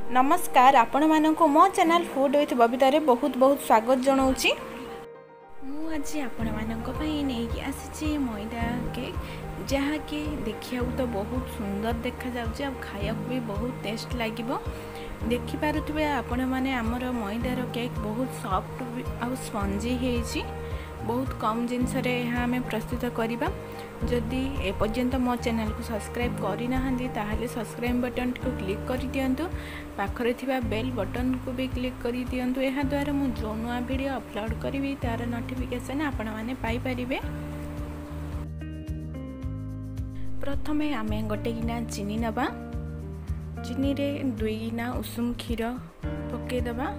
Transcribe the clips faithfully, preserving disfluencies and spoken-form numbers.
नमस्कार आपण मानक मो चैनल फूड विथ बबिता रे बहुत बहुत स्वागत जनाऊँगी। मु आज आपण मानक पई नहीं आसी मैदा केक जहाँकि देखिया तो बहुत सुंदर देखा जाउची आ खाया भी बहुत टेस्ट लागिबो। देखि पारुथिबे आपण माने हमर मैदार केक बहुत सॉफ्ट आ स्पंजी हेची। बहुत कम जिनस रे यहाँ आम प्रस्तुत करवा। जदि एपर्यंत मो चैनल को सब्सक्राइब करना ताहले सब्सक्राइब बटन को क्लिक कर दियंतु, पाखरे थिबा बेल बटन को भी क्लिक कर दियंतु। एहा द्वारा मु जो नुआ वीडियो अपलोड करी तार नोटिफिकेशन आपण माने पाई परिबे। प्रथमे आमे गोटे गिना चीनी नबा, चीनी रे दुई गिना उषुम क्षीर पके दबा।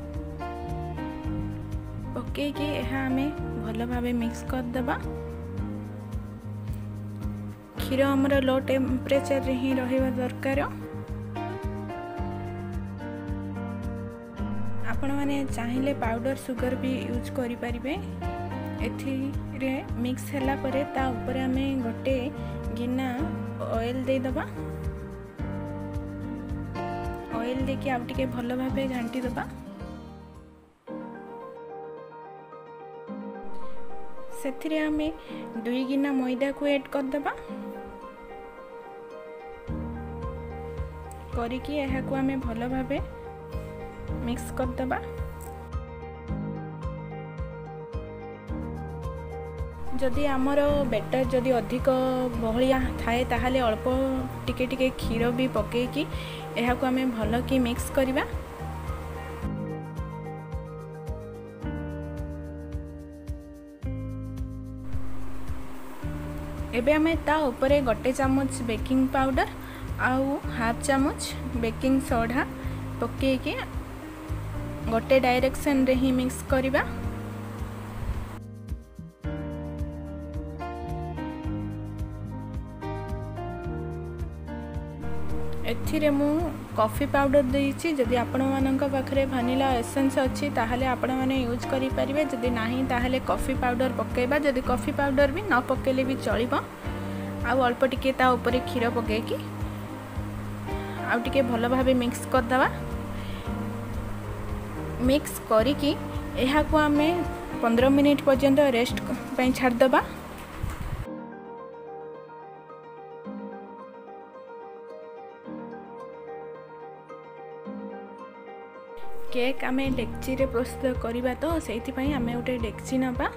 पके के एहा आमे भल भाबे मिक्स कर दबा। क्षीर हमर लो टेम्परेचर रे ही रहिबा दरकार। आपण माने चाहिले पाउडर सुगर भी यूज करि परिबे। एथि रे मिक्स हैला परे ता ऊपर आमे गोटे गिना ऑयल दे दबा। ऑयल दे के आ टिके भल भाबे घांटी दबा। सेथिरे आमे दुई गिना मैदा को ऐड कर दबा। करिकी एहा को आमे भल भाबे मिक्स कर दबा। जदि आमर बेटर जदि अधिक बहलिया थाए ताहले अल्प टिके टिके क्षीर भी पकेकी एहा को आमे भल की मिक्स करबा। एबे हमें ता ऊपर गोटे चामच बेकिंग पाउडर आउ हाफ चामच बेकिंग सोडा पके के गोटे डायरेक्शन रे ही मिक्स करबा। एथिरे मु कॉफी पाउडर देइछि। जदि आपण मानक पाखरे वैनिला एसेंस अछि ताहले आपण माने यूज करि परिबे। जदि नाही ताहले कॉफी पाउडर पकेबा। जदि कॉफी पाउडर भी न पकेले भी चलिबो। आ अल्प टिके ता ऊपर क्षीर पके की आ टिके भल भाबे मिक्स कर दबा। मिक्स करी की एहा को आमे पंद्रह मिनिट पर्यंत रेस्ट पई छाड़ दबा। केक आमे डेक्ची रे प्रस्तुत करबा तो सेति पई आमे उटे डेक्ची नबा।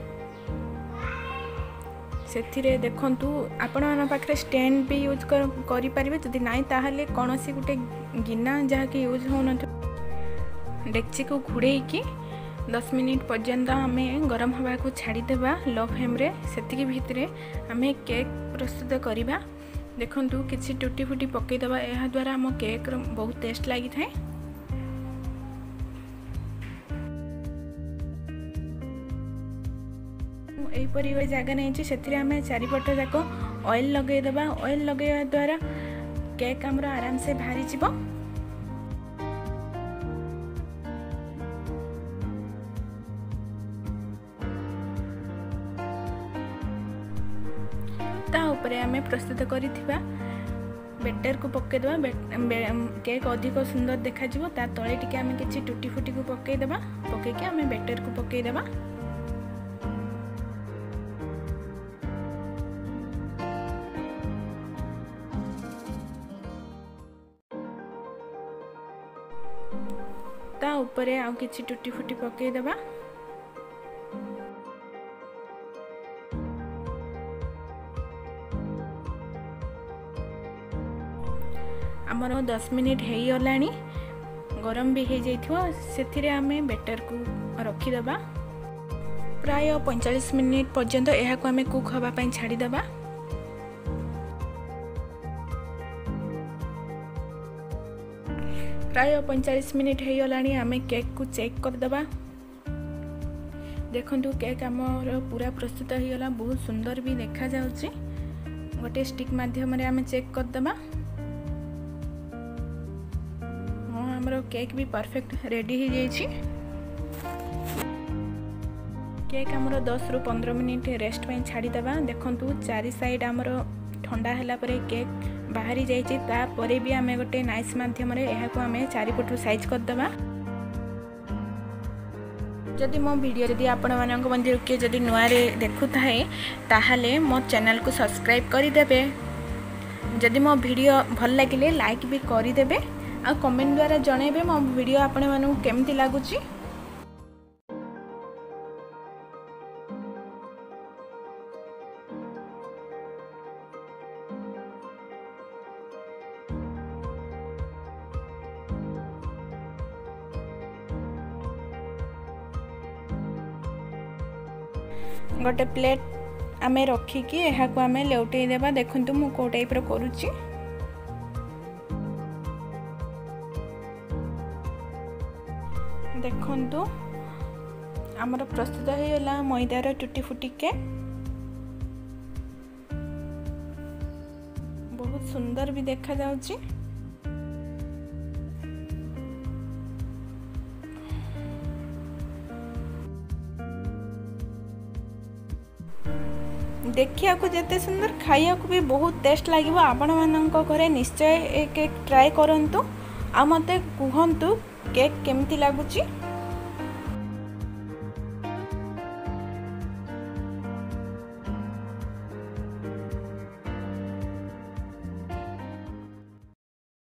सेथिरे देखंतु आपण मन पाखरे स्टैंड भी यूज कर करि परिबे। जदि नाही ताहले कोनोसी गुटे गिना जहा कि यूज होन डेक्ची को घुड़े की दस मिनिट पर्यंत आमे गरम हवा को छाड़ी देबा लो फ्लेम रे। सेतिकी भितरे आमे केक प्रस्तुत करबा। देखंतु किछि टूटी फुटी पके देबा। एहा द्वारा हम केक बहुत टेस्ट लागि थाए। एपरी गोटे जगह नहीं से आम चारिपट जाक ऑयल लगे दबा। ऑयल लगे द्वारा केक हमर आराम से बाहरी जीवो। ता ऊपर आम प्रस्तुत करिथिबा बेटर को पके दबा। केक अधिक सुंदर देखा जिवो। ता तळे टिके आम किछि टूटी फुटी को पके दबा। पके के आम बेटर को पके दबा। ता ऊपर आउ किछि टूटी फुटी पके दबा। हमर दस मिनिट हेई गलानी। गरम भी हे जाइथिबो। सेथिरे आमे बेटर को रखी दबा। प्राय पैंतालीस मिनिट पर्यंत एहा को आमे कुक हवा पई छाड़ी दबा। प्राय पैंतालीस मिनिट हो गलानी। आमे केक को चेक कर दबा। देखंतु केक हमर पूरा प्रस्तुत हो गला। बहुत सुंदर भी देखा जाउची। गोटे स्टिक माध्यम रे आमे चेक कर दबा। हां हमर केक भी परफेक्ट रेडी हो जाइछि। केक हमर दस रु पंद्रह मिनिट रेस्ट पई छाड़ी दबा। देखंतु चारि साइड हमर ठंडा हला परे केक बाहरी जाइए तापर भी आम गोटे नाइस मध्यम आम चारिपटू साइज करदे। जदि मो वीडियो जदि आपण मानक मंदिर किए जदि नुआ देखु थाए ताहले मो चैनल को सब्सक्राइब करदेवे। जदि मो वीडियो भल लगे लाइक भी करदेवे आ कमेंट द्वारा जनइबे मो वीडियो आपण मानक केमती लागुची। गोटे प्लेट आमे रखिकी यहाँ को आमे लेउटे देबा। देखंतु मु को टाइप रो करूची। देखंतु हमर प्रस्तुत होइला मैदार टूटी फुटी के बहुत सुंदर भी देखा जाउची। देखिया को जते सुंदर खाइया को भी बहुत टेस्ट लागिबो। आपण मानक घरे निश्चय एक एक ट्राई करंतु आ मते कहंतु केक केमती लागुची।